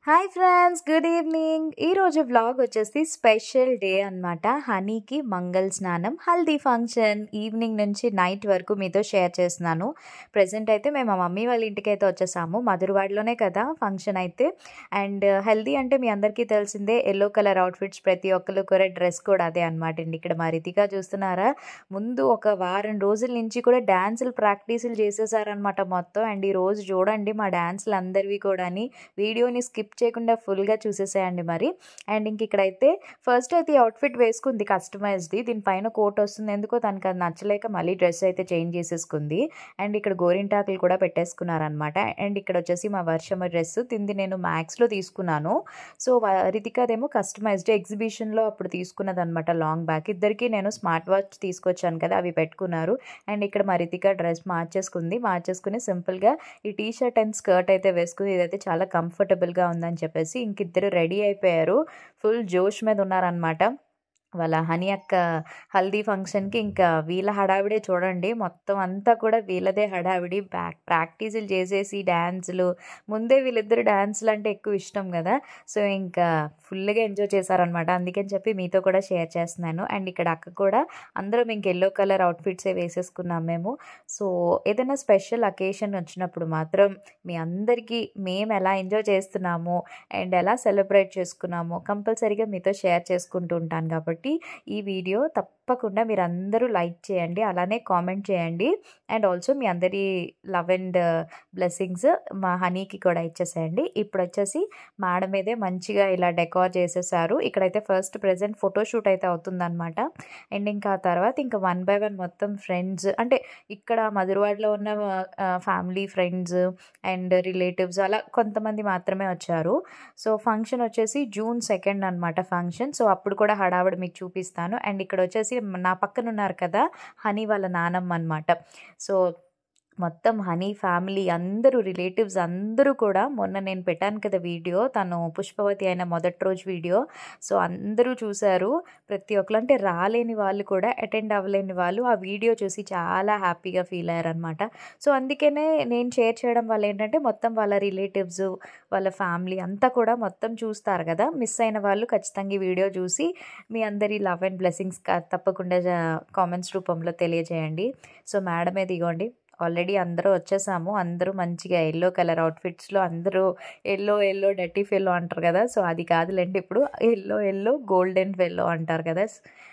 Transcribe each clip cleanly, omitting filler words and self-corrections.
Hi friends, good evening. ఈరోజు vlog వచ్చేసి special day అనమాట. హనీకి మంగళ స్నానం, హల్దీ ఫంక్షన్ ఈవినింగ్ నుంచి నైట్ వరకు మీతో షేర్ చేస్తున్నాను. ప్రజెంట్ అయితే మేము మా మమ్మీ వాళ్ళ ఇంటికి అయితే వచ్చేసాము. మధురవాడలోనే కదా ఫంక్షన్ అయితే. అండ్ హెల్దీ అంటే మీ అందరికీ తెలిసిందే, ఎల్లో కలర్ అవుట్ఫిట్స్, ప్రతి ఒక్కరు కూడా డ్రెస్ కూడా అదే అనమాట అండి. ఇక్కడ మా రితికా చూస్తున్నారా, ముందు ఒక వారం రోజుల నుంచి కూడా డ్యాన్సులు ప్రాక్టీసులు చేసేసారనమాట మొత్తం. అండ్ ఈ రోజు చూడండి మా డ్యాన్సులు అందరివి కూడా వీడియోని స్కిప్ చేయకుండా ఫుల్గా చూసేసేయండి మరి. అండ్ ఇంక ఇక్కడైతే ఫస్ట్ అయితే ఈ అవుట్ఫిట్ వేసుకుంది కస్టమైజ్ది. దీనిపైన కోట్ వస్తుంది, ఎందుకో తనకు అది నచ్చలేక మళ్ళీ డ్రెస్ అయితే చేంజ్ చేసేసుకుంది. అండ్ ఇక్కడ గోరింటాకులు కూడా పెట్టేసుకున్నారనమాట. అండ్ ఇక్కడ వచ్చేసి మా వర్షమ్మ డ్రెస్ తింది నేను మ్యాక్స్లో తీసుకున్నాను. సో రితికాదేమో కస్టమైజ్డ్ ఎగ్జిబిషన్లో అప్పుడు తీసుకున్నది అనమాట, లాంగ్ బ్యాక్. ఇద్దరికి నేను స్మార్ట్ వాచ్ తీసుకొచ్చాను కదా, అవి పెట్టుకున్నారు. అండ్ ఇక్కడ మా రితికా డ్రెస్ మార్చేసుకుని సింపుల్గా ఈ టీ షర్ట్ అండ్ స్కర్ట్ అయితే వేసుకుని, ఇదైతే చాలా కంఫర్టబుల్గా ఉందని చెప్పేసి ఇంకిద్దరు రెడీ అయిపోయారు. ఫుల్ జోష్ మీద ఉన్నారనమాట. వాళ్ళ హనీ అక్క హల్దీ ఫంక్షన్కి ఇంకా వీళ్ళ హడావిడే చూడండి. మొత్తం అంతా కూడా వీళ్ళదే హడావిడి. ప్రాక్టీసులు చేసేసి డ్యాన్సులు, ముందే వీళ్ళిద్దరు డ్యాన్సులు అంటే ఎక్కువ ఇష్టం కదా. సో ఇంకా ఫుల్గా ఎంజాయ్ చేశారనమాట. అందుకని చెప్పి మీతో కూడా షేర్ చేస్తున్నాను. అండ్ ఇక్కడ అక్క కూడా అందరం ఇంక ఎల్లో కలర్ అవుట్ఫిట్సే వేసేసుకున్నాం మేము. సో ఏదైనా స్పెషల్ అకేషన్ వచ్చినప్పుడు మాత్రం మీ అందరికీ మేము ఎలా ఎంజాయ్ చేస్తున్నాము అండ్ ఎలా సెలబ్రేట్ చేసుకున్నాము కంపల్సరీగా మీతో షేర్ చేసుకుంటూ ఉంటాను. కాబట్టి ఈ వీడియో తప్పకుండా మీరు అందరూ లైక్ చేయండి, అలానే కామెంట్ చేయండి. అండ్ ఆల్సో మీ అందరి లవ్ అండ్ బ్లెస్సింగ్స్ మా హనీకి కూడా ఇచ్చేసేయండి. ఇప్పుడు వచ్చేసి మేడ మీదే మంచిగా ఇలా డెకార్ చేసేసారు. ఇక్కడైతే ఫస్ట్ ప్రెజెంట్ ఫోటోషూట్ అయితే అవుతుందన్నమాట. అండ్ ఇంకా తర్వాత ఇంకా 1 by 1 మొత్తం ఫ్రెండ్స్, అంటే ఇక్కడ మధురవాడలో ఉన్న ఫ్యామిలీ, ఫ్రెండ్స్ అండ్ రిలేటివ్స్ అలా కొంతమంది మాత్రమే వచ్చారు. సో ఫంక్షన్ వచ్చేసి June 2 అనమాట ఫంక్షన్. సో అప్పుడు కూడా హడావిడి మీకు చూపిస్తాను. అండ్ ఇక్కడ వచ్చేసి నా పక్కన ఉన్నారు కదా హనీ వాళ్ళ నానమ్మ అనమాట. సో మొత్తం హనీ ఫ్యామిలీ అందరూ, రిలేటివ్స్ అందరూ కూడా, మొన్న నేను పెట్టాను కదా వీడియో, తను పుష్పవతి అయిన మొదటి రోజు వీడియో. సో అందరూ చూశారు, ప్రతి ఒక్కరు. అంటే రాలేని వాళ్ళు కూడా, అటెండ్ అవ్వలేని వాళ్ళు ఆ వీడియో చూసి చాలా హ్యాపీగా ఫీల్ అయ్యారనమాట. సో అందుకనే నేను షేర్ చేయడం వల్ల ఏంటంటే మొత్తం వాళ్ళ రిలేటివ్స్, వాళ్ళ ఫ్యామిలీ అంతా కూడా మొత్తం చూస్తారు కదా. మిస్ అయిన వాళ్ళు ఖచ్చితంగా ఈ వీడియో చూసి మీ అందరి లవ్ అండ్ బ్లెస్సింగ్స్ తప్పకుండా కామెంట్స్ రూపంలో తెలియజేయండి. సో మేడం ఇదిగోండి, ఆల్రెడీ అందరూ వచ్చేసాము. అందరూ మంచిగా ఎల్లో కలర్ అవుట్ఫిట్స్లో, అందరూ ఎల్లో డర్టీ ఫెల్లో అంటారు కదా. సో అది కాదులేండి, ఇప్పుడు ఎల్లో గోల్డెన్ ఫెల్లో అంటారు కదా.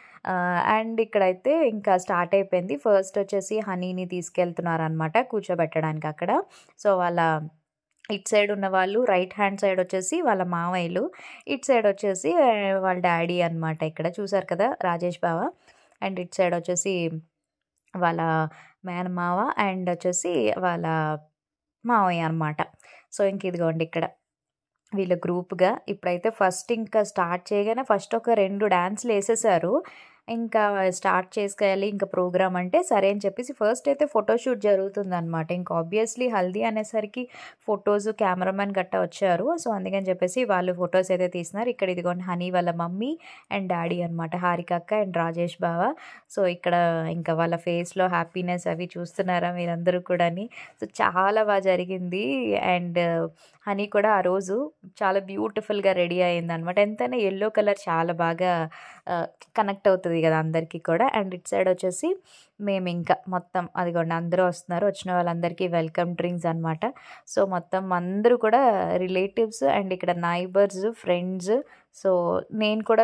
అండ్ ఇక్కడైతే ఇంకా స్టార్ట్ అయిపోయింది. ఫస్ట్ వచ్చేసి హనీని తీసుకెళ్తున్నారనమాట కూర్చోబెట్టడానికి అక్కడ. సో వాళ్ళ ఇటు సైడ్ ఉన్న వాళ్ళు, రైట్ హ్యాండ్ సైడ్ వచ్చేసి వాళ్ళ మావయ్యలు, ఇటు సైడ్ వచ్చేసి వాళ్ళ డాడీ అనమాట. ఇక్కడ చూసారు కదా రాజేష్ బావ. అండ్ ఇటు సైడ్ వచ్చేసి వాళ్ళ మేనమావ అండ్ వచ్చేసి వాళ్ళ మావయ్య అనమాట. సో ఇంక ఇదిగోండి ఇక్కడ వీళ్ళ గ్రూప్గా ఇప్పుడైతే ఫస్ట్ ఇంకా స్టార్ట్ చేయగానే ఫస్ట్ ఒక 2 డాన్స్లు వేసేసారు. ఇంకా స్టార్ట్ చేసుకోవాలి ఇంకా ప్రోగ్రామ్ అంటే సరే అని చెప్పేసి ఫస్ట్ అయితే ఫోటోషూట్ జరుగుతుందనమాట. ఇంకా ఆబ్వియస్లీ హల్దీ అనేసరికి ఫొటోస్, కెమెరామెన్ గట్టా వచ్చారు. సో అందుకని చెప్పేసి వాళ్ళు ఫొటోస్ అయితే తీస్తున్నారు. ఇక్కడ ఇదిగోండి హనీ వాళ్ళ మమ్మీ అండ్ డాడీ అనమాట, హారిక అక్క అండ్ రాజేష్ బావ. సో ఇక్కడ ఇంకా వాళ్ళ ఫేస్లో హ్యాపీనెస్ అవి చూస్తున్నారా మీరందరూ కూడా. సో చాలా బాగా జరిగింది. అండ్ హనీ కూడా ఆ రోజు చాలా బ్యూటిఫుల్గా రెడీ అయింది అనమాట. ఎంతైనా ఎల్లో కలర్ చాలా బాగా కనెక్ట్ అవుతుంది కదా అందరికీ కూడా. అండ్ ఇటు సైడ్ వచ్చేసి మేము ఇంకా మొత్తం అదిగోండి అందరూ వస్తున్నారు. వచ్చిన వాళ్ళందరికీ వెల్కమ్ డ్రింక్స్ అనమాట. సో మొత్తం అందరూ కూడా రిలేటివ్స్ అండ్ ఇక్కడ నైబర్స్, ఫ్రెండ్స్. సో నేను కూడా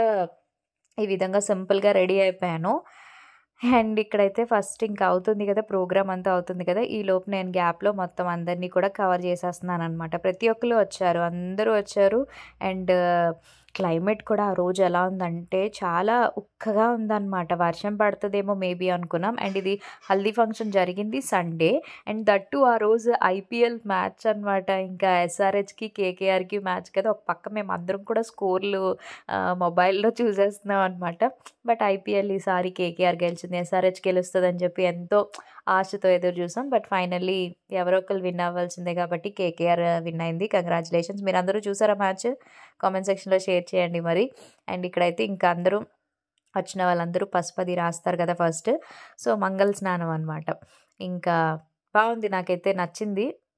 ఈ విధంగా సింపుల్గా రెడీ అయిపోయాను. అండ్ ఇక్కడైతే ఫస్ట్ ఇంకా అవుతుంది కదా, ప్రోగ్రామ్ అంతా అవుతుంది కదా. ఈ లోపు నేను గ్యాప్లో మొత్తం అందరినీ కూడా కవర్ చేసేస్తున్నాను అనమాట. ప్రతి ఒక్కరు వచ్చారు, అందరూ వచ్చారు. అండ్ క్లైమేట్ కూడా ఆ రోజు ఎలా ఉందంటే చాలా ఉక్కగా ఉందన్నమాట. వర్షం పడుతుందేమో మేబీ అనుకున్నాం. అండ్ ఇది హల్దీ ఫంక్షన్ జరిగింది సండే. అండ్ దట్టు ఆ రోజు ఐపీఎల్ మ్యాచ్ అనమాట. ఇంకా ఎస్ఆర్హెచ్కి కేకేఆర్కి మ్యాచ్ కదా. ఒక పక్క మేము అందరం కూడా స్కోర్లు మొబైల్లో చూసేస్తున్నాం అనమాట. బట్ ఐపీఎల్ ఈసారి కేకేఆర్ గెలిచింది, ఎస్ఆర్హెచ్ గెలుస్తుంది అని చెప్పి ఎంతో ఆశతో ఎదురు చూసాం. బట్ ఫైనల్లీ ఎవరో ఒకరు విన్ అవ్వాల్సిందే కాబట్టి కేకేఆర్ విన్ అయింది. కంగ్రాచులేషన్స్. మీరు అందరూ చూసారా మ్యాచ్? కామెంట్ సెక్షన్లో షేర్ చేయండి మరి. అండ్ ఇక్కడైతే ఇంకా అందరూ వచ్చిన వాళ్ళందరూ పసుపది రాస్తారు కదా ఫస్ట్. సో మంగళ స్నానం అనమాట. ఇంకా బాగుంది, నాకైతే నచ్చింది.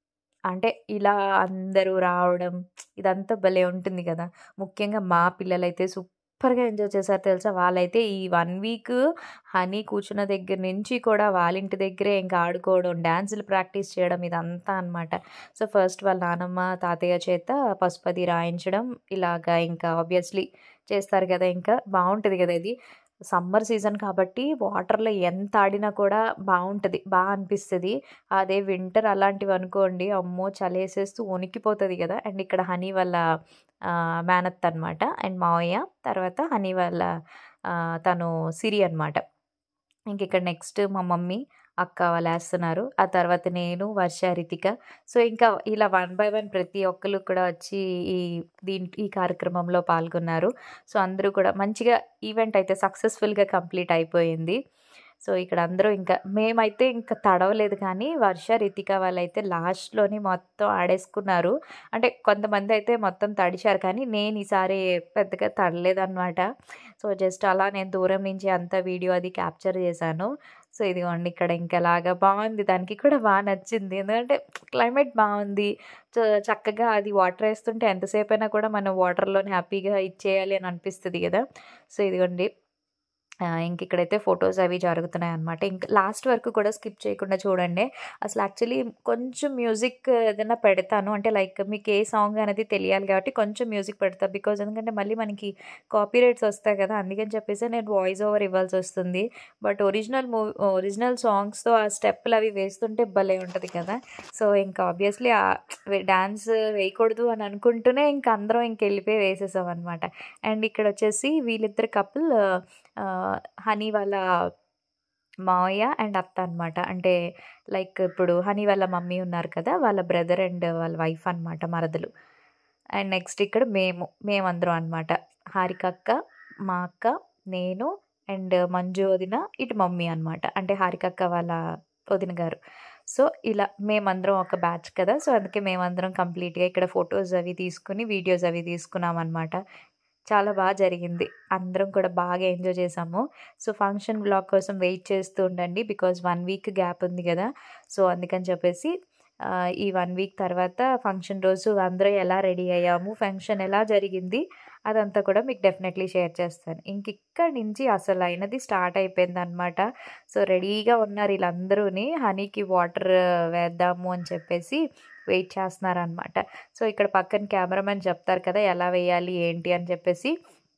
అంటే ఇలా అందరూ రావడం ఇదంతా భలే ఉంటుంది గదా! ముఖ్యంగా మా పిల్లలైతే సూపర్‌గా ఎంజాయ్ చేశారు తెలుసా! వాళ్ళైతే ఈ 1 వీక్ హనీ కూర్చున్న దగ్గర నుంచి కూడా వాళ్ళ ఇంటి దగ్గరే ఇంకా ఆడుకోవడం, డాన్సులు ప్రాక్టీస్ చేయడం ఇదంతా అనమాట. సో, ఫస్ట్ వాళ్ళ నానమ్మ, తాతయ్య చేత పసుపది రాయించడం ఇలాగా ఇంకా ఆబ్వియస్‌లీ చేస్తారు గదా! ఇంకా బావుంటది గదా! ఇది. సమ్మర్ సీజన్ కాబట్టి వాటర్‌లో ఎంత ఆడినా కూడా బావుంటది. అనిపిస్తది. అదే వింటర్ అలాంటివనుకోండి అమ్మో! చలేసేస్తూ వణికిపోతది గదా! అండ్ ఇక్కడ హనీ వాళ్ళ మేనత్తనమాట. అండ్ మావయ్య. తర్వాత హనీ వాళ్ళ తను సిరి అనమాట. ఇంకిక్కడ నెక్స్ట్ మా మమ్మీ, అక్క వాళ్ళేస్తున్నారు. ఆ తర్వాత నేను, వర్ష, రితిక. సో, ఇంకా ఇలా వన్ బై వన్ ప్రతి ఒక్కళ్ళు కూడా వచ్చి ఈ ఈ కార్యక్రమంలో పాల్గొన్నారు. సో, అందరూ కూడా మంచిగా ఈవెంట్ అయితే సక్సెస్‌ఫుల్‌గా కంప్లీట్ అయిపోయింది. సో, ఇక్కడ అందరూ ఇంకా మేమైతే ఇంక తడవలేదు కానీ, వర్ష, రితిక వాళ్ళైతే లాస్ట్‌లోని మొత్తం ఆడేసుకున్నారు. అంటే కొంతమందయితే మొత్తం తడిచారు కానీ, నేను ఈసారి పెద్దగా తడలేదనమాట. సో, జస్ట్ అలా నేను దూరం నుంచి అంతా వీడియో అది క్యాప్చర్ చేశాను. సో, ఇదిగోండి ఇక్కడ ఇంకలాగా బావుంది. దానికి కూడా నచ్చింది. ఎందుకంటే క్లైమేట్ బావుంది. సో, చక్కగా అది వాటరేస్తుంటే ఎంతసేపైనా కూడా మనం వాటర్‌లోనే హ్యాపీగా ఇచ్చేయాలి అని అనిపిస్తది గదా! సో, ఇదిగోండి ఇంకిక్కడైతే ఫోటోస్ అవి జరుగుతున్నాయనమాట. ఇంక లాస్ట్ వరకు కూడా స్కిప్ చేయకుండా చూడండి. అసలు యాక్చువల్లీ కొంచెం మ్యూజిక్ ఏదైనా పెడతాను. అంటే లైక్ మీకు ఏ సాంగ్ అనేది తెలియాలి కాబట్టి కొంచెం మ్యూజిక్ పెడతా. బికాజ్ ఎందుకంటే మళ్ళీ మనకి కాపీరైట్స్ వస్తాయి కదా! అందుకని చెప్పేసి నేను వాయిస్ ఓవర్ ఇవ్వాల్సొస్తుంది. బట్ ఒరిజినల్ సాంగ్స్‌తో ఆ స్టెప్పులవి వేస్తుంటే భలే ఉంటది కదా! సో, ఇంకా ఆబ్వియస్‌లీ డాన్స్ వేయకూడదు అని అనుకుంటూనే ఇంక అందరం ఇంకెళ్ళిపోయి వేసేసామనమాట. అండ్ ఇక్కడొచ్చేసి వీళ్ళిద్దరు కపుల్ హనీ వాళ్ళ మావయ్య అండ్ అత్త అనమాట. అంటే లైక్ ఇప్పుడు హనీ వాళ్ళ మమ్మీ ఉన్నారు కదా! వాళ్ళ బ్రదర్ అండ్ వాళ్ళ వైఫ్ అనమాట మరదలు. అండ్ నెక్స్ట్ ఇక్కడ మేమందరం అనమాట. హారిక అక్క, మా అక్క, నేను అండ్ మంజు వదిన, ఇటు మమ్మీ అనమాట. అంటే హారిక అక్క వాళ్ళ వదిన గారు. సో, ఇలా మేమందరం ఒక బ్యాచ్ కదా! సో, అందుకే మేమందరం కంప్లీట్‌గా ఇక్కడ ఫోటోస్ అవి తీసుకొని, వీడియోస్ అవి తీసుకున్నామనమాట. చాలా జరిగింది. అందరం కూడా బాగా ఎంజాయ్ చేశాము. సో, ఫంక్షన్ వ్లాగ్ కోసం వెయిట్ చేస్తూ ఉండండి. బికాజ్ 1 వీక్ గ్యాప్ ఉంది గదా! సో, అందుకని చెప్పేసి ఈ 1 వీక్ తర్వాత ఫంక్షన్ రోజు అందరం ఎలా రెడీ అయ్యాము, ఫంక్షన్ ఎలా జరిగింది అదంతా కూడా మీకు డెఫినెట్‌లీ షేర్ చేస్తాను. ఇంకిక్కడి నుంచి అసలైనది స్టార్ట్ అయిపోయిందనమాట. సో, రెడీగా ఉన్నారు ఈళ్ళందరూని హనీకి వాటర్ వేద్దాము అని చెప్పేసి వెయిట్ చేస్తున్నారనమాట. సో, ఇక్కడ పక్కన కెమెరామెన్ చెప్తారు కదా! ఎలా వేయాలి ఏంటి అని చెప్పేసి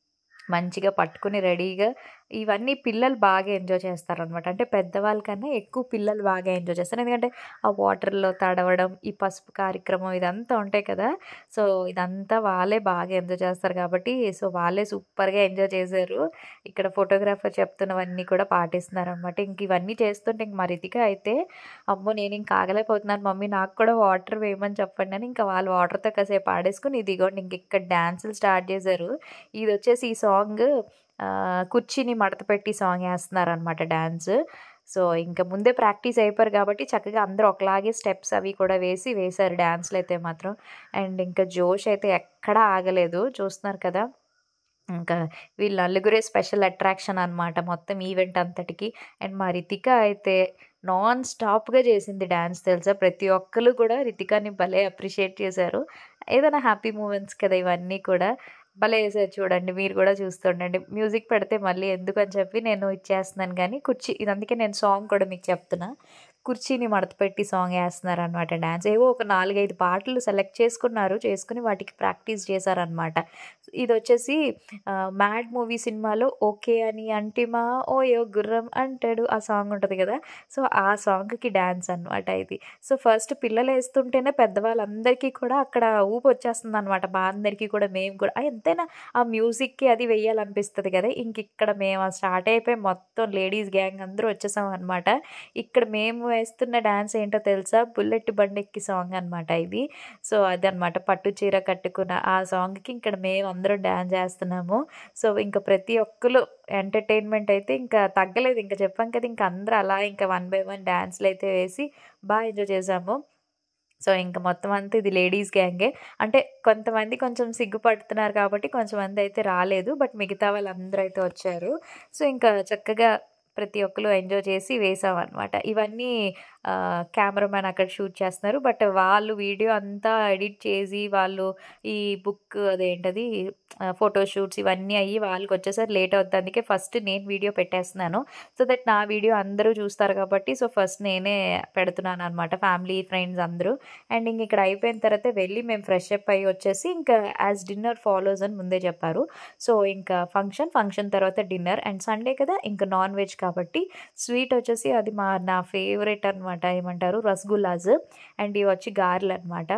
మంచిగా పట్టుకొని రెడీగా ఇవన్నీ పిల్లలు బాగా ఎంజాయ్ చేస్తారనమాట. అంటే పెద్దవాళ్ళ కన్నా ఎక్కువ పిల్లలు బాగా ఎంజాయ్ చేస్తారు. ఎందుకంటే ఆ వాటర్‌లో తడవడం, ఈ పసుపు కార్యక్రమం ఇదంతా ఉంటాయి కదా! సో, ఇదంతా వాళ్ళే బాగా ఎంజాయ్ చేస్తారు కాబట్టి సో, వాళ్ళే సూపర్‌గా ఎంజాయ్ చేశారు. ఇక్కడ ఫోటోగ్రాఫర్ చెప్తున్నవన్నీ కూడా పాటిస్తున్నారనమాట. ఇంక ఇవన్నీ చేస్తుంటే ఇంక మా రితిక అయితే అమ్మో! నేనింక ఆగలేకపోతున్నాను మమ్మీ నాకు కూడా వాటర్ వేయమని చెప్పండి అని ఇంకా వాళ్ళు వాటర్‌తో కాసేపు ఆడేసుకొని ఇదిగోండి ఇంకిక్కడ డాన్సులు స్టార్ట్ చేశారు. ఇదొచ్చేసి ఈ సాంగ్ కుర్చీని మడతపెట్టి సాంగ్ ఏస్తున్నారనమాట డాన్స్. సో, ఇంక ముందే ప్రాక్టీస్ అయిపోయారు కాబట్టి చక్కగా అందరూ ఒకలాగే స్టెప్స్ అవి కూడా వేశారు డాన్స్‌లయితే మాత్రం. అండ్ ఇంకా జోష్ అయితే ఎక్కడా ఆగలేదు. చూస్తున్నారు కదా! ఇంకా వీళ్ళు నలుగురే స్పెషల్ అట్రాక్షన్ అనమాట మొత్తం ఈవెంట్ అంతటికి. అండ్ మా రితిక అయితే నాన్ స్టాప్‌గా చేసింది డాన్స్ తెలుసా! ప్రతి ఒక్కళ్ళు కూడా రితికాని భలే అప్రిషియేట్ చేశారు. ఏదైనా హ్యాపీ మూమెంట్స్ కదా! ఇవన్నీ కూడా. భలే ఏశారు చూడండి. మీరు కూడా చూస్తుండండి. మ్యూజిక్ పెడితే మళ్ళీ ఎందుకని చెప్పి నేను ఇచ్చేస్తున్నాను గానీ ఇది అందుకే నేను సాంగ్ కూడా మీకు చెప్తున్నా. కుర్చీని మడతపెట్టి సాంగ్ ఏస్తున్నారనమాట డాన్స్. ఏవో ఒక 4, 5 పాటలు సెలెక్ట్ చేసుకున్నారు. చేసుకొని వాటికి ప్రాక్టీస్ చేశారనమాట. ఇదొచ్చేసి 'మ్యాడ్' మూవీ సినిమాలో 'ఓకే అని అంటిమా ఓయో గుర్రం అంటాడు' ఆ సాంగ్ ఉంటది కదా! సో, ఆ సాంగ్‌కి డాన్స్ అనమాట ఇది. సో, ఫస్ట్ పిల్లలేస్తుంటేనే పెద్దవాళ్ళందరికీ కూడా అక్కడ ఊపొచ్చేస్తుందనమాట. అందరికీ కూడా మేము కూడా ఎంతైనా ఆ మ్యూజిక్‌కి అది వెయ్యాలనిపిస్తది కదా! ఇంకిక్కడ మేము స్టార్ట్ అయిపోయి మొత్తం లేడీస్ గ్యాంగ్ అందరూ వచ్చేసామనమాట. ఇక్కడ మేము వేస్తున్న డాన్స్ ఏంటో తెలుసా? 'బుల్లెట్ బండెక్కి' సాంగ్ అనమాట ఇది. సో, అదనమాట పట్టు చీర కట్టుకున్న ఆ సాంగ్‌కి ఇక్కడ మేమందరం డాన్స్ ఏస్తున్నాము. సో, ఇంక ప్రతి ఒక్కళ్ళు ఎంటర్‌టైన్‌మెంట్ అయితే ఇంకా తగ్గలేదు. ఇంక చెప్పాం కదా! ఇంక అందరూ అలా ఇంకా 1 బై 1 డాన్స్‌లయితే వేసి ఎంజాయ్ చేశాము. సో, ఇంక మొత్తం అంతా ఇది లేడీస్ గ్యాంగే. అంటే కొంతమంది కొంచెం సిగ్గుపడుతున్నారు కాబట్టి కొంచెమందయితే రాలేదు. బట్ మిగతా వాళ్ళందరూ అయితే వచ్చారు. సో, ఇంకా చక్కగా ప్రతి ఒక్కరు ఎంజాయ్ చేసి వేసామన్నమాట. ఇవన్నీ కెమెరామ్యాన్ అక్కడ షూట్ చేస్తున్నారు. బట్ వాళ్ళు వీడియో అంతా ఎడిట్ చేసి వాళ్ళు ఈ బుక్ అదేంటది ఫోటో షూట్స్ ఇవన్నీ అయ్యి వాళ్ళకొచ్చేసరికి లేట్ అవుద్ది. అందుకే ఫస్ట్ నేను వీడియో పెట్టేస్తున్నాను. సో దట్ నా వీడియో అందరూ చూస్తారు కాబట్టి సో ఫస్ట్ నేనే పెడుతున్నాననమాట. ఫ్యామిలీ, ఫ్రెండ్స్ అందరూ. అండ్ ఇంక ఇక్కడ అయిపోయిన తర్వాత వెళ్ళి మేము ఫ్రెష్ అప్ అయ్యి వచ్చేసి ఇంకా యాజ్ డిన్నర్ ఫాలోస్ అని ముందే చెప్పారు. సో ఇంకా ఫంక్షన్ తర్వాత డిన్నర్. అండ్ సండే కదా ఇంకా నాన్ వెజ్ కాబట్టి స్వీట్ వచ్చేసి అది నా ఫేవరెట్ అనమాట. ఏమంటారు రసగుల్లాస్. అండ్ ఇవి వచ్చి గారెలు అనమాట.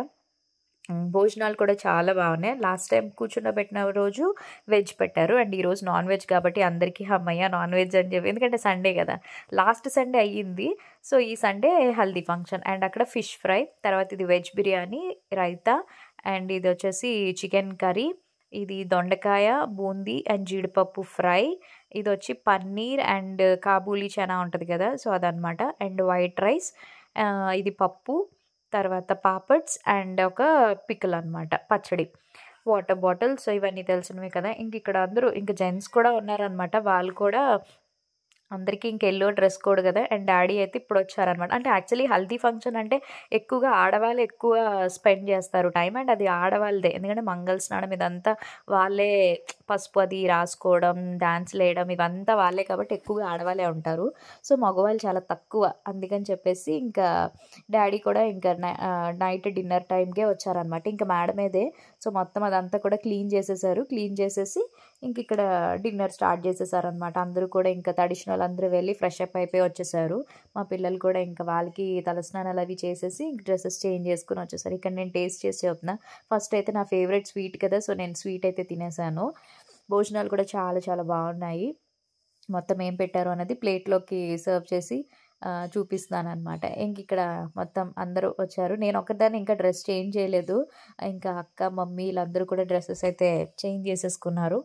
భోజనాలు కూడా చాలా బాగున్నాయి. లాస్ట్ టైం కూర్చుండబెట్టిన రోజు వెజ్ పెట్టారు. అండ్ ఈరోజు నాన్ వెజ్ కాబట్టి అందరికీ హమ్మయ్య నాన్ వెజ్ అని చెప్పి, ఎందుకంటే సండే కదా, లాస్ట్ సండే అయ్యింది. సో ఈ సండే హల్దీ ఫంక్షన్. అండ్ అక్కడ ఫిష్ ఫ్రై, తర్వాత ఇది వెజ్ బిర్యానీ, రైతా, అండ్ ఇది వచ్చేసి చికెన్ కర్రీ, ఇది దొండకాయ బూందీ అండ్ జీడిపప్పు ఫ్రై, ఇది వచ్చి పన్నీర్ అండ్ కాబూలీ చనా ఉంటుంది కదా సో అదనమాట. అండ్ వైట్ రైస్, ఇది పప్పు, తర్వాత పాపడ్స్ అండ్ ఒక పికిల్ అనమాట, పచ్చడి, వాటర్ బాటిల్. సో ఇవన్నీ తెలిసినవే కదా. ఇంక ఇక్కడ అందరూ ఇంకా జెంట్స్ కూడా ఉన్నారనమాట. వాళ్ళు కూడా అందరికీ ఇంక ఎల్లో డ్రెస్ కోడ్ కదా. అండ్ డాడీ అయితే ఇప్పుడు వచ్చారనమాట. అంటే యాక్చువల్లీ హల్దీ ఫంక్షన్ అంటే ఎక్కువగా ఆడవాళ్ళు ఎక్కువ స్పెండ్ చేస్తారు టైం. అండ్ అది ఆడవాళ్ళదే, ఎందుకంటే మంగళ స్నానం ఇదంతా వాళ్ళే, పసుపు అది రాసుకోవడం, డాన్స్లు వేయడం ఇవంతా వాళ్ళే కాబట్టి ఎక్కువగా ఆడవాళ్ళే ఉంటారు. సో మగవాళ్ళు చాలా తక్కువ. అందుకని చెప్పేసి ఇంకా డాడీ కూడా ఇంకా నైట్ డిన్నర్ టైంకే వచ్చారనమాట. ఇంకా మేడమేదే. సో మొత్తం అదంతా కూడా క్లీన్ చేసేసారు. క్లీన్ చేసేసి ఇంక ఇక్కడ డిన్నర్ స్టార్ట్ చేసేసారనమాట. అందరూ కూడా ఇంకా తడిషనల్ అందరూ వెళ్ళి ఫ్రెష్ అప్ అయిపోయి వచ్చేసారు. మా పిల్లలు కూడా ఇంకా వాళ్ళకి తలస్నానాలు అవి చేసేసి డ్రెస్సెస్ చేంజ్ చేసుకుని వచ్చేసారు. ఇక్కడ నేను టేస్ట్ చేసి చెప్తున్నా. ఫస్ట్ అయితే నా ఫేవరెట్ స్వీట్ కదా, సో నేను స్వీట్ అయితే తినేసాను. భోజనాలు కూడా చాలా చాలా బాగున్నాయి. మొత్తం ఏం పెట్టారు అన్నది ప్లేట్లోకి సర్వ్ చేసి చూపిస్తున్నాను అనమాట. ఇంక ఇక్కడ మొత్తం అందరూ వచ్చారు. నేను ఒక్కదాన్ని ఇంకా డ్రెస్ చేంజ్ చేయలేదు. ఇంకా అక్క, మమ్మీ వీళ్ళందరూ కూడా డ్రెస్సెస్ అయితే చేంజ్ చేసేసుకున్నారు.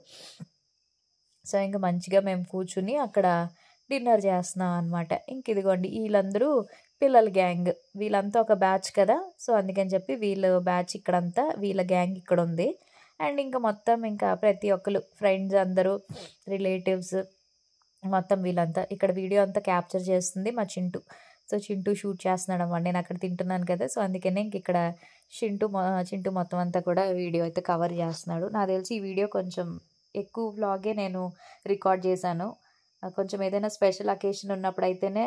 సో ఇంకా మంచిగా మేము కూర్చుని అక్కడ డిన్నర్ చేస్తున్నాం అనమాట. ఇంక ఇదిగోండి వీళ్ళందరూ పిల్లల గ్యాంగ్, వీళ్ళంతా ఒక బ్యాచ్ కదా. సో అందుకని చెప్పి వీళ్ళ బ్యాచ్ ఇక్కడంతా, వీళ్ళ గ్యాంగ్ ఇక్కడ ఉంది. అండ్ ఇంకా మొత్తం ఇంకా ప్రతి ఒక్కరు ఫ్రెండ్స్ అందరూ, రిలేటివ్స్ మొత్తం వీళ్ళంతా. ఇక్కడ వీడియో అంతా క్యాప్చర్ చేస్తుంది మా చింటూ. సో చింటూ షూట్ చేస్తున్నాడు అన్నమాట. నేను అక్కడ తింటున్నాను కదా, సో అందుకనే ఇంక ఇక్కడ చింటూ మొత్తం అంతా కూడా వీడియో అయితే కవర్ చేస్తున్నాడు. నాకు తెలిసి ఈ వీడియో కొంచెం ఎక్కువ వ్లాగే నేను రికార్డ్ చేశాను. కొంచెం ఏదైనా స్పెషల్ అకేషన్ ఉన్నప్పుడు అయితేనే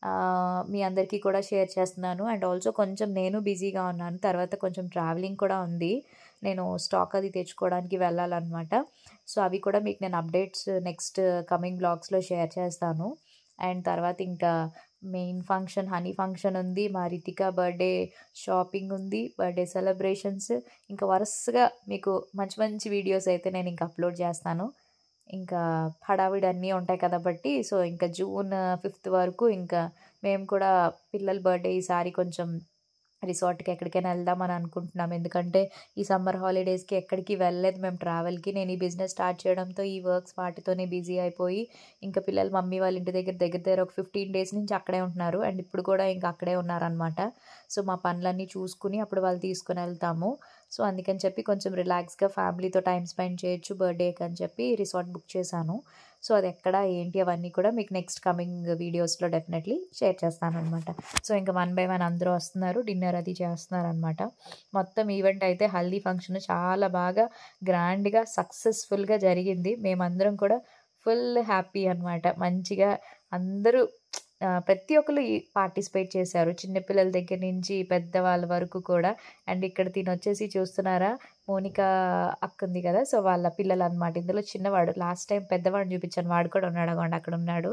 మీ అందరికీ కూడా షేర్ చేస్తున్నాను. అండ్ ఆల్సో కొంచెం నేను బిజీగా ఉన్నాను. తర్వాత కొంచెం ట్రావెలింగ్ కూడా ఉంది. నేను స్టాక్ అది తెచ్చుకోవడానికి వెళ్ళాలన్నమాట. సో అవి కూడా మీకు నేను అప్డేట్స్ నెక్స్ట్ కమింగ్ బ్లాగ్స్లో షేర్ చేస్తాను. అండ్ తర్వాత ఇంకా మెయిన్ ఫంక్షన్ హనీ ఫంక్షన్ ఉంది, మా రితిక బర్త్డే షాపింగ్ ఉంది, బర్త్డే సెలబ్రేషన్స్, ఇంకా వరుసగా మీకు మంచి మంచి వీడియోస్ అయితే నేను ఇంకా అప్లోడ్ చేస్తాను. ఇంకా హడావిడి అన్నీ ఉంటాయి కాబట్టి సో ఇంకా June 5th వరకు ఇంకా మేము కూడా పిల్లల బర్త్డే ఈసారి కొంచెం రిసార్ట్కి ఎక్కడికైనా వెళ్దామని అనుకుంటున్నాం. ఎందుకంటే ఈ సమ్మర్ హాలిడేస్కి ఎక్కడికి వెళ్ళలేదు మేము ట్రావెల్కి. నేను ఈ బిజినెస్ స్టార్ట్ చేయడంతో ఈ వర్క్స్ వాటితోనే బిజీ అయిపోయి ఇంకా పిల్లలు మమ్మీ వాళ్ళ ఇంటి దగ్గర ఒక 15 days నుంచి అక్కడే ఉంటున్నారు. అండ్ ఇప్పుడు కూడా ఇంకా అక్కడే ఉన్నారనమాట. సో మా పనులన్నీ చూసుకుని అప్పుడు వాళ్ళు తీసుకుని వెళ్తాము. సో అందుకని చెప్పి కొంచెం రిలాక్స్గా ఫ్యామిలీతో టైం స్పెండ్ చేయొచ్చు బర్త్డేకి అని చెప్పి రిసార్ట్ బుక్ చేశాను. సో అది ఎక్కడ ఏంటి అవన్నీ కూడా మీకు నెక్స్ట్ కమింగ్ వీడియోస్లో డెఫినెట్లీ షేర్ చేస్తాను అనమాట. సో ఇంకా 1 by 1 అందరూ వస్తున్నారు, డిన్నర్ అది చేస్తున్నారు అనమాట. మొత్తం ఈవెంట్ అయితే హల్దీ ఫంక్షన్ చాలా బాగా గ్రాండ్గా సక్సెస్ఫుల్గా జరిగింది. మేమందరం కూడా ఫుల్ హ్యాపీ అనమాట. మంచిగా అందరూ ప్రతి ఒక్కరు పార్టిసిపేట్ చేశారు, చిన్నపిల్లల దగ్గర నుంచి పెద్దవాళ్ళ వరకు కూడా. అండ్ ఇక్కడ వచ్చేసి చూస్తున్నారా, మోనికా అక్క ఉంది కదా, సో వాళ్ళ పిల్లలు అనమాట. ఇందులో చిన్నవాడు, లాస్ట్ టైం పెద్దవాడిని చూపించాను, వాడు కూడా ఉన్నాడు, అక్కడ అక్కడ ఉన్నాడు.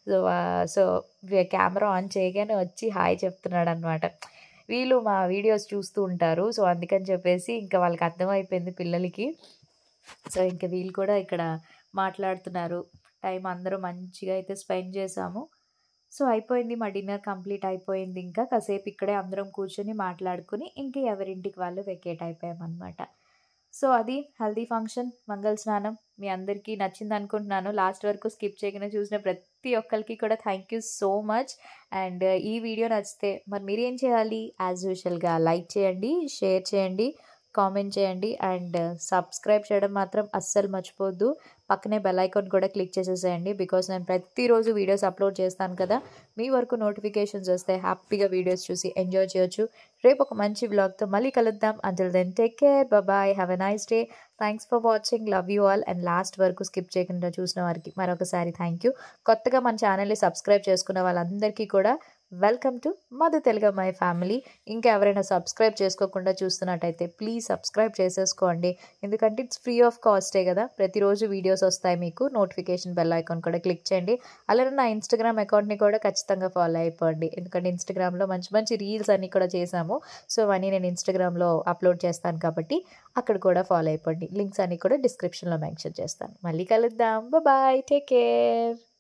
సో కెమెరా ఆన్ చేయగానే వచ్చి హాయ్ చెప్తున్నాడు అనమాట. వీళ్ళు మా వీడియోస్ చూస్తూ ఉంటారు, సో అందుకని చెప్పేసి ఇంకా వాళ్ళకి అర్థమైపోయింది పిల్లలకి. సో ఇంకా వీళ్ళు కూడా ఇక్కడ మాట్లాడుతున్నారు. టైం అందరూ మంచిగా అయితే స్పెండ్ చేసాము. సో అయిపోయింది, మా డిన్నర్ కంప్లీట్ అయిపోయింది. ఇంకా కాసేపు ఇక్కడే అందరం కూర్చొని మాట్లాడుకుని ఇంక ఎవరింటికి వాళ్ళు వెకేట్ అయిపోయామన్నమాట. సో అది హల్దీ ఫంక్షన్, మంగళ స్నానం. మీ అందరికీ నచ్చింది అనుకుంటున్నాను. లాస్ట్ వరకు స్కిప్ చేయకుండా చూసిన ప్రతి ఒక్కరికి కూడా thank you so much. And ఈ వీడియో నచ్చితే మరి మీరేం చేయాలి, యాజ్ యూజువల్గా లైక్ చేయండి, షేర్ చేయండి, కామెంట్ చేయండి. అండ్ సబ్స్క్రైబ్ చేయడం మాత్రం అస్సలు మర్చిపోవద్దు. పక్కనే బెల్ ఐకాన్ కూడా క్లిక్ చేసేసేయండి. బికాస్ నేను ప్రతిరోజు వీడియోస్ అప్లోడ్ చేస్తాను కదా, మీ వరకు నోటిఫికేషన్స్ వస్తే హ్యాపీగా వీడియోస్ చూసి ఎంజాయ్ చేయొచ్చు. రేపు ఒక మంచి వ్లాగ్తో మళ్ళీ కలుద్దాం. Until then take care, bye, have a nice day. Thanks for watching, love you all. And last వరకు స్కిప్ చేయకుండా చూసిన వారికి మరొకసారి థ్యాంక్ యూ. కొత్తగా మన ఛానల్ని సబ్స్క్రైబ్ చేసుకున్న వాళ్ళందరికీ కూడా వెల్కమ్ టు మధు తెలుగమ్మాయి ఫ్యామిలీ. ఇంకా ఎవరైనా సబ్స్క్రైబ్ చేసుకోకుండా చూస్తున్నట్టయితే ప్లీజ్ సబ్స్క్రైబ్ చేసేసుకోండి. ఎందుకంటే ఇట్స్ ఫ్రీ ఆఫ్ కాస్టే కదా, ప్రతిరోజు వీడియోస్ వస్తాయి మీకు. నోటిఫికేషన్ బెల్ ఐకాన్ కూడా క్లిక్ చేయండి. అలానే నా ఇన్స్టాగ్రామ్ అకౌంట్ని కూడా ఖచ్చితంగా ఫాలో అయిపోండి. ఎందుకంటే ఇన్స్టాగ్రామ్లో మంచి మంచి రీల్స్ అన్నీ కూడా చేశాము. సో అవన్నీ నేను ఇన్స్టాగ్రామ్లో అప్లోడ్ చేస్తాను కాబట్టి అక్కడ కూడా ఫాలో అయిపోండి. లింక్స్ అన్నీ కూడా డిస్క్రిప్షన్లో మెన్షన్ చేస్తాను. మళ్ళీ కలుద్దాం. Bye, take care.